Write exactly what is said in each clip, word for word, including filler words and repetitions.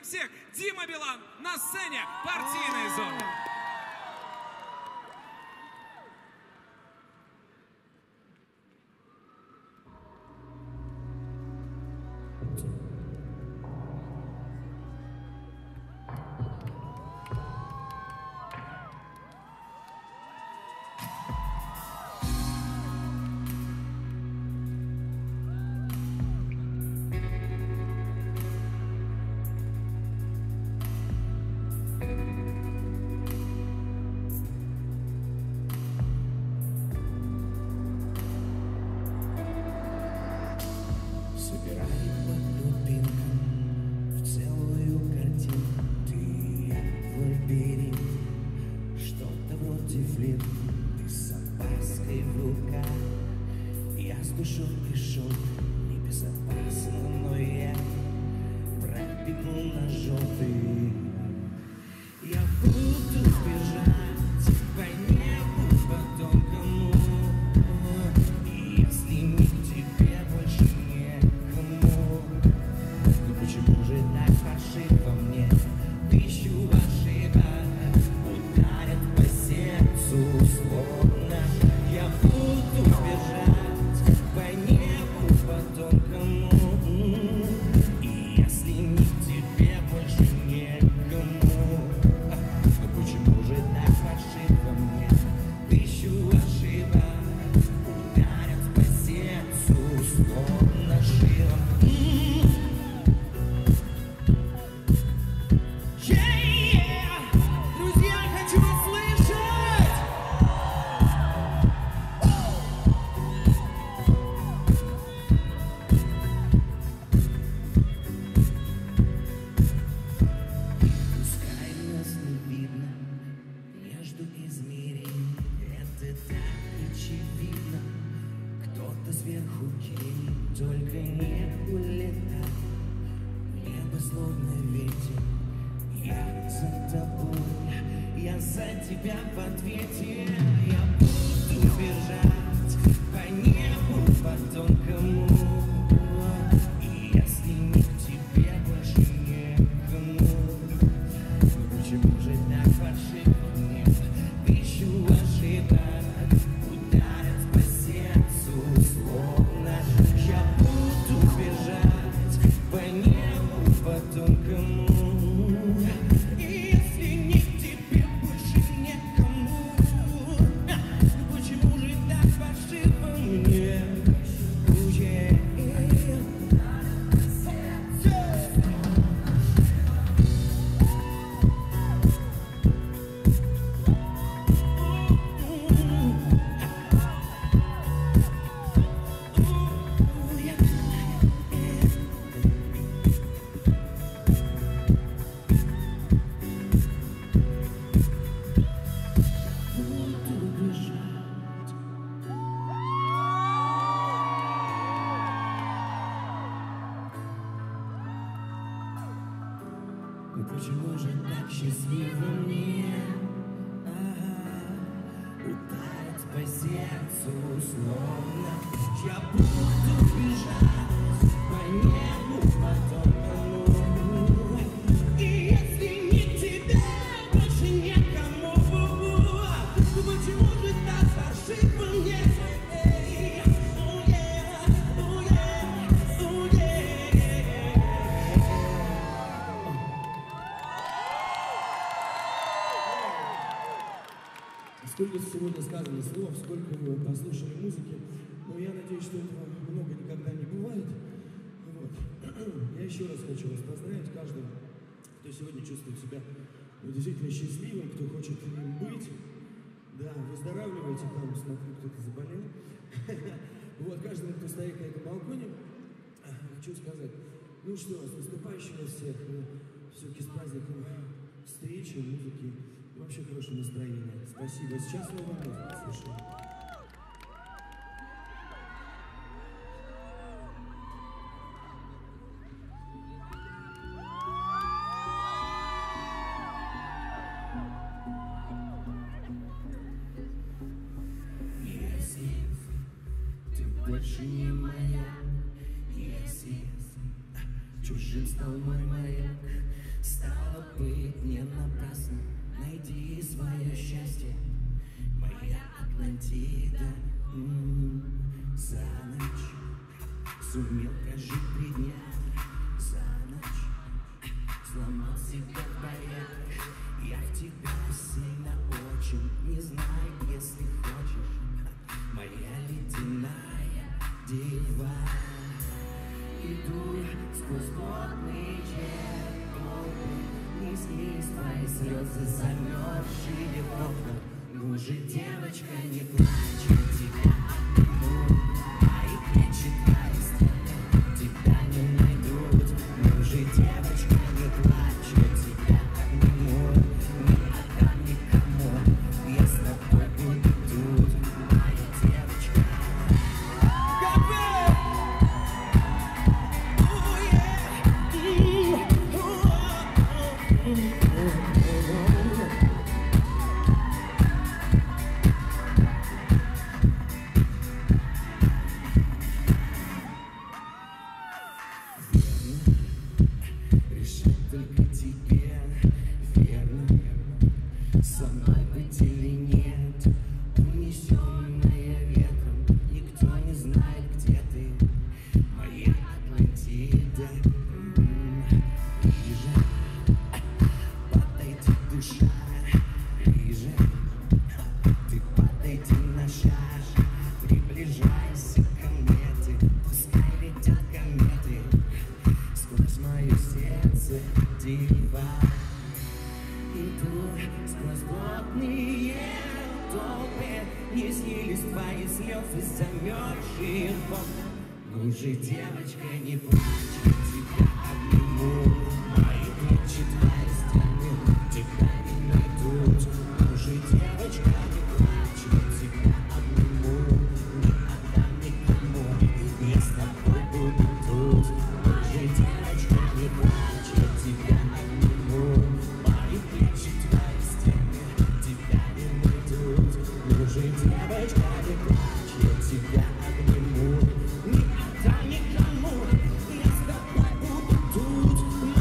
всех, Дима Билан на сцене партийной зоны. Почему же так счастливо мне ударить по сердцу словно я буду бежать по небу, потом тону. И если не тебя, больше некому. Почему же так паршиво мне? Сколько сегодня сказано слов, сколько вы послушали музыки, но я надеюсь, что этого много никогда не бывает. Вот. Я еще раз хочу вас поздравить каждого, кто сегодня чувствует себя действительно счастливым, кто хочет им быть. Да, выздоравливайте, там, смотрю, кто-то заболел. Вот, каждому, кто стоит на этом балконе, хочу сказать, ну что, с наступающим всех, все-таки с праздником встречи, музыки. И вообще хорошее настроение. Спасибо. Сейчас новая музыка слушаем. Если ты больше не моя, если чужим стал мой маяк, Атлантида. М-м-м. За ночь сумел прожить три дня. За ночь сломал себя в боях. Я в тебя сильно очень, не знаю, если хочешь, моя ледяная дева. Иду сквозь плотный толпы, не снились твои слезы, замерзшие в окнах. Ну же, девочка, не плачь, тебя обниму, мои плечи твои стены тебя не найдут. Ну же, девочка, не плачь, тебя обниму, не отдам никому, я с тобой буду тут, моя девочка. Решать только тебе, верно, со мной быть или нет, унесенная ветром, никто не знает, где ты, моя Атлантида. Ближе подойди, душа, ближе ты подойди на шаг, приближайся ко мне ты, пускай летят кометы сквозь мое сердце, дива. Иду сквозь плотные толпы, не снились твои слезы, замерзшие в окнах. Ну же, девочка, не плачь, тебя обниму, мои плечи твои стены тебя не найдут. Ну же, девочка, не плачь, тебя обниму, не отдам никому, я с тобой буду тут. Ну же, девочка, не плачь, тебя обниму, мои плечи твои стены тебя не найдут. Ну же, девочка, не плачь, тебя обниму, не отдам никому, я с тобой буду тут.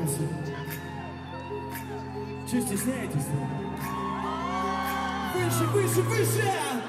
познакомимся. Че стесняетесь? Выше, выше, выше!